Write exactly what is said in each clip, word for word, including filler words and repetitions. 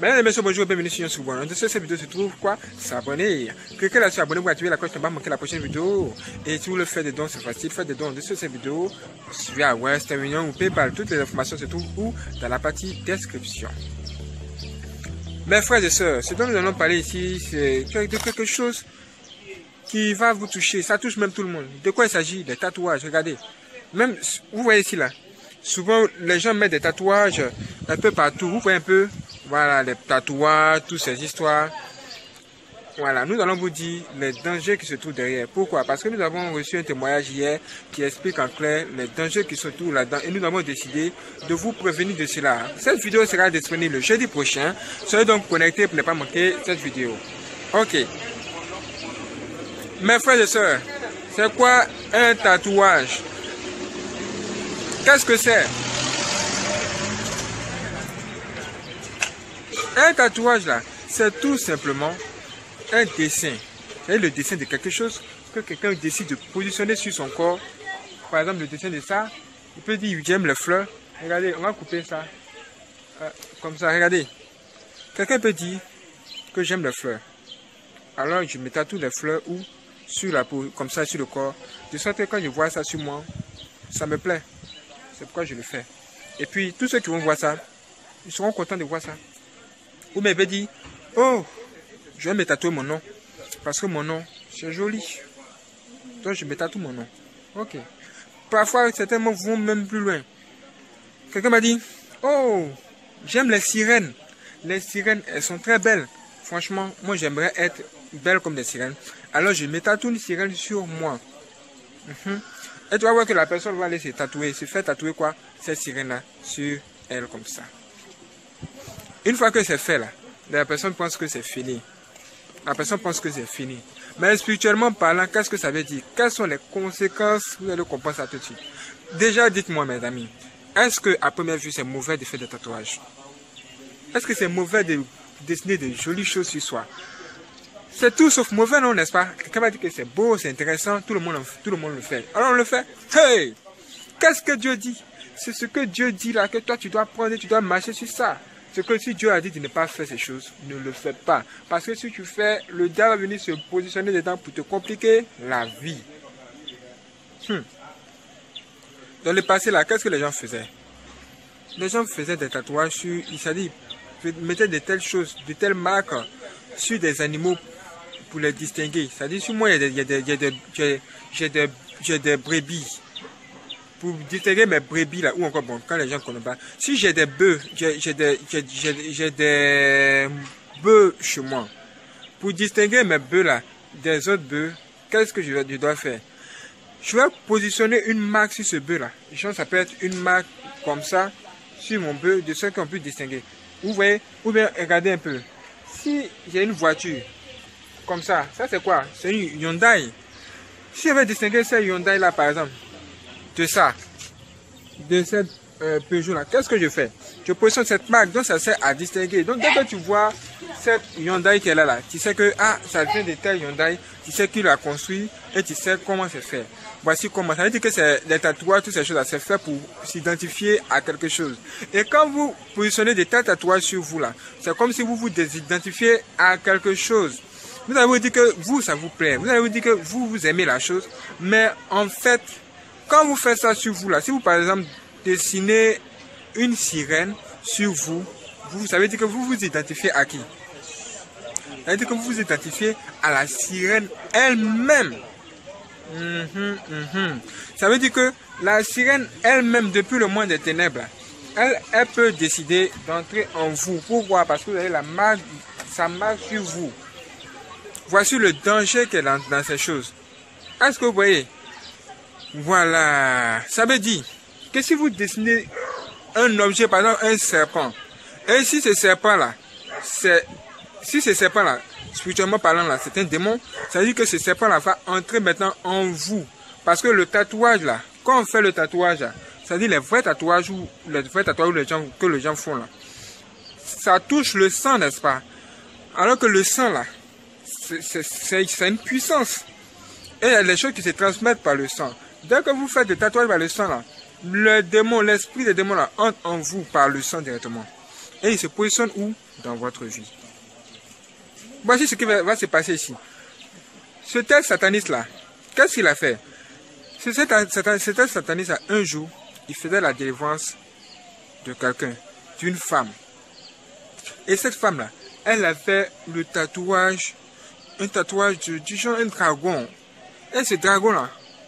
Mesdames et messieurs, bonjour, bienvenue sur YouTube. Dans cette vidéo se trouve quoi? S'abonner. Cliquez là sur abonner pour activer la cloche pour ne pas manquer la prochaine vidéo. Et si vous le faites des dons, c'est facile. Faites des dons de cette vidéo via Western Union ou PayPal. Toutes les informations se trouvent où? Dans la partie description. Mes frères et sœurs, ce dont nous allons parler ici, c'est de quelque chose qui va vous toucher. Ça touche même tout le monde. De quoi il s'agit? Des tatouages. Regardez. Même, vous voyez ici là. Souvent, les gens mettent des tatouages un peu partout. Vous voyez un peu, voilà, les tatouages, toutes ces histoires. Voilà, nous allons vous dire les dangers qui se trouvent derrière. Pourquoi? Parce que nous avons reçu un témoignage hier qui explique en clair les dangers qui se trouvent là-dedans. Et nous avons décidé de vous prévenir de cela. Cette vidéo sera disponible le jeudi prochain. Soyez donc connectés pour ne pas manquer cette vidéo. Ok. Mes frères et sœurs, c'est quoi un tatouage? Qu'est-ce que c'est? Un tatouage là, c'est tout simplement un dessin. C'est le dessin de quelque chose que quelqu'un décide de positionner sur son corps. Par exemple, le dessin de ça, il peut dire j'aime les fleurs. Regardez, on va couper ça. Euh, comme ça, regardez. Quelqu'un peut dire que j'aime les fleurs. Alors je mets tatoue les fleurs ou sur la peau, comme ça sur le corps. De sorte que quand je vois ça sur moi, ça me plaît. C'est pourquoi je le fais. Et puis, tous ceux qui vont voir ça, ils seront contents de voir ça. Ou bien, ils peuvent dire, oh, je vais me tatouer mon nom. Parce que mon nom, c'est joli. Donc, je me tatoue mon nom. Ok. Parfois, certains mots vont même plus loin. Quelqu'un m'a dit, oh, j'aime les sirènes. Les sirènes, elles sont très belles. Franchement, moi, j'aimerais être belle comme des sirènes. Alors, je me tatoue une sirène sur moi. Mm-hmm. Et tu vas voir que la personne va aller se tatouer, se faire tatouer quoi? Cette sirène-là sur elle comme ça. Une fois que c'est fait là, la personne pense que c'est fini. La personne pense que c'est fini. Mais spirituellement parlant, qu'est-ce que ça veut dire? Quelles sont les conséquences? Vous allez comprendre ça tout de suite. Déjà, dites-moi mes amis, est-ce que à première vue c'est mauvais de faire des tatouages? Est-ce que c'est mauvais de dessiner de jolies choses sur soi? C'est tout sauf mauvais, non, n'est-ce pas? Quelqu'un m'a dit que c'est beau, c'est intéressant, tout le monde, tout le monde le fait. Alors on le fait. Hey! Qu'est-ce que Dieu dit? C'est ce que Dieu dit là, que toi tu dois prendre, tu dois marcher sur ça. Ce que si Dieu a dit de ne pas faire ces choses, ne le fais pas. Parce que si tu fais, le diable va venir se positionner dedans pour te compliquer la vie. Hmm. Dans le passé là, qu'est-ce que les gens faisaient? Les gens faisaient des tatouages sur, c'est-à-dire, ils mettaient de telles choses, de telles marques sur des animaux pour les distinguer. C'est-à-dire, sur moi, il y a des, il y a des, j'ai des, j'ai des brebis. Pour distinguer mes brebis là, ou encore, bon, quand les gens ne connaissent pas. Si j'ai des bœufs, j'ai des, j'ai des bœufs chez moi. Pour distinguer mes bœufs là, des autres bœufs, qu'est-ce que je, je dois faire? Je vais positionner une marque sur ce bœuf là. Genre, ça peut être une marque comme ça, sur mon bœuf, de ce qu'on peut distinguer. Vous voyez? Ou bien, regardez un peu. Si j'ai une voiture, comme ça, ça c'est quoi? C'est une Hyundai. Si je vais distinguer cette Hyundai là par exemple, de ça, de cette euh, Peugeot là, qu'est-ce que je fais? Je positionne cette marque, donc ça sert à distinguer. Donc dès que tu vois cette Hyundai qui est là, là, tu sais que ah, ça vient de tel Hyundai, tu sais qui l'a construit et tu sais comment c'est fait. Voici comment. Ça veut dire que c'est les tatouages, toutes ces choses là, c'est fait pour s'identifier à quelque chose. Et quand vous positionnez des tels tatouages sur vous là, c'est comme si vous vous désidentifiez à quelque chose. Vous allez vous dire que vous, ça vous plaît. Vous allez vous dire que vous, vous aimez la chose. Mais en fait, quand vous faites ça sur vous là, si vous par exemple dessinez une sirène sur vous, vous savez dire que vous vous identifiez à qui? Ça veut dire que vous vous identifiez à la sirène elle-même. Mmh, mmh. Ça veut dire que la sirène elle-même, depuis le monde des ténèbres, elle, elle peut décider d'entrer en vous. Pourquoi? Parce que vous avez la marque, sa marque sur vous. Voici le danger qu'il y a dans, dans ces choses. Est-ce que vous voyez? Voilà. Ça veut dire que si vous dessinez un objet, par exemple un serpent, et si ce serpent-là, c'est, si ce serpent-là, spirituellement parlant là, c'est un démon, ça veut dire que ce serpent-là va entrer maintenant en vous. Parce que le tatouage là, quand on fait le tatouage là, ça veut dire les vrais tatouages ou les vrais tatouages les gens, que les gens font là, ça touche le sang, n'est-ce pas? Alors que le sang là, c'est une puissance. Et il y a des choses qui se transmettent par le sang. Dès que vous faites des tatouages par le sang là, le démon, l'esprit des démons là, entre en vous par le sang directement. Et il se positionne où? Dans votre vie. Voici ce qui va, va se passer ici. Ce tel sataniste-là, qu'est-ce qu'il a fait? Cet tel sataniste, un jour, il faisait la délivrance de quelqu'un, d'une femme. Et cette femme-là, elle avait le tatouage, un tatouage du, du genre un dragon. Et ce dragon-là,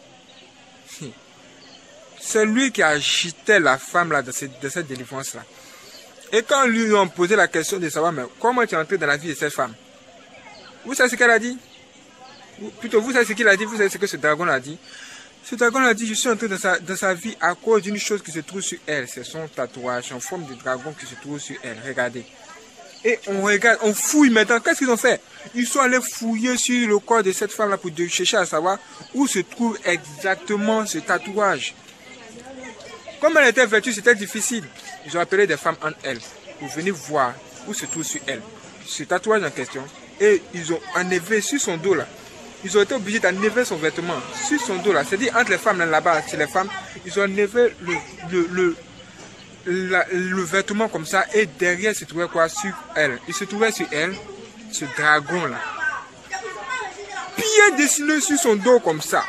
c'est lui qui agitait la femme-là de cette, de cette délivrance-là. Et quand lui ont posé la question de savoir, mais comment tu es entré dans la vie de cette femme? Vous savez ce qu'elle a dit? Ou plutôt, vous savez ce qu'il a dit? Vous savez ce que ce dragon a dit? Ce dragon a dit, je suis entré dans sa, dans sa vie à cause d'une chose qui se trouve sur elle. C'est son tatouage en forme de dragon qui se trouve sur elle. Regardez. Et on regarde, on fouille maintenant. Qu'est-ce qu'ils ont fait? Ils sont allés fouiller sur le corps de cette femme-là pour chercher à savoir où se trouve exactement ce tatouage. Comme elle était vêtue, c'était difficile. Ils ont appelé des femmes entre elles pour venir voir où se trouve sur elle ce tatouage en question. Et ils ont enlevé sur son dos là. Ils ont été obligés d'enlever son vêtement sur son dos là. C'est-à-dire entre les femmes là-bas, chez les femmes, ils ont enlevé le, le, le, la, le vêtement comme ça. Et derrière se trouvait quoi sur elle? Il se trouvait sur elle ce dragon là. Bien dessiné sur son dos comme ça.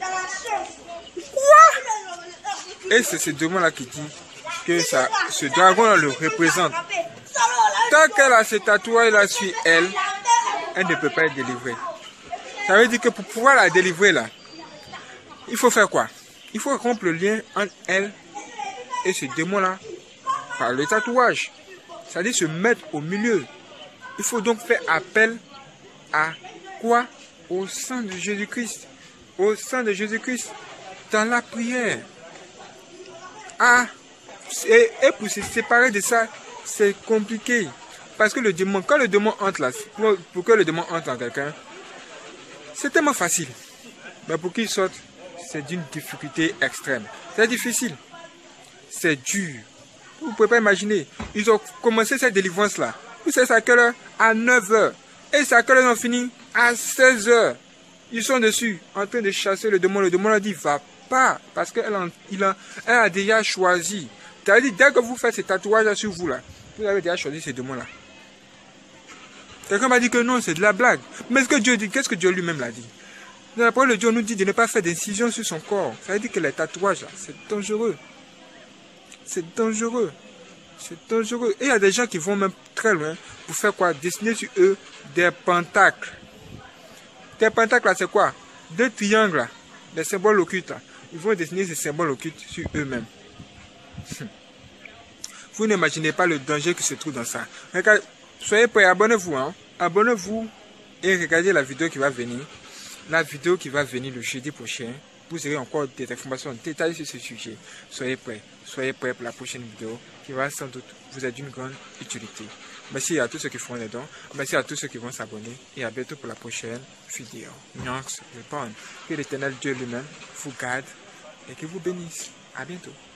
Quoi? Et c'est ce démon là qui dit que ça, ce dragon là le représente. Tant qu'elle a ce tatouage là sur elle, elle ne peut pas être délivrée. Ça veut dire que pour pouvoir la délivrer là, il faut faire quoi? Il faut rompre le lien entre elle et ce démon là par le tatouage. C'est-à-dire se mettre au milieu. Il faut donc faire appel à quoi? Au sang de Jésus-Christ. Au sang de Jésus-Christ. Dans la prière. Ah, et, et pour se séparer de ça, c'est compliqué. Parce que le démon, quand le démon entre là, pour, pour que le démon entre en quelqu'un, c'est tellement facile. Mais pour qu'il sorte, c'est d'une difficulté extrême. C'est difficile. C'est dur. Vous ne pouvez pas imaginer. Ils ont commencé cette délivrance-là. Vous savez, c'est à quelle heure? À neuf heures. Et c'est à quelle heure ils ont fini? À seize heures. Ils sont dessus, en train de chasser le démon. Le démon a dit, va pas. Parce qu'elle a, il a, elle a déjà choisi. C'est-à-dire, dès que vous faites ce tatouage sur vous, là, vous avez déjà choisi ce démon-là. Quelqu'un m'a dit que non, c'est de la blague. Mais ce que Dieu dit, qu'est-ce que Dieu lui-même l'a dit? Dans la parole de Dieu, on nous dit de ne pas faire d'incision sur son corps. Ça veut dire que les tatouages, c'est dangereux. C'est dangereux. C'est dangereux. Et il y a des gens qui vont même très loin pour faire quoi? Dessiner sur eux des pentacles. Des pentacles, là, c'est quoi? Deux triangles, là, des symboles occultes. Là. Ils vont dessiner ces symboles occultes sur eux-mêmes. Vous n'imaginez pas le danger qui se trouve dans ça. Regardez, soyez prêts, abonnez-vous. Hein. Abonnez-vous et regardez la vidéo qui va venir. La vidéo qui va venir le jeudi prochain. Vous aurez encore des informations détaillées sur ce sujet. Soyez prêts. Soyez prêts pour la prochaine vidéo qui va sans doute vous être d'une grande utilité. Merci à tous ceux qui font les dons. Merci à tous ceux qui vont s'abonner. Et à bientôt pour la prochaine vidéo. Nox, le bon. Que l'Éternel Dieu lui-même vous garde et qu'il vous bénisse. À bientôt.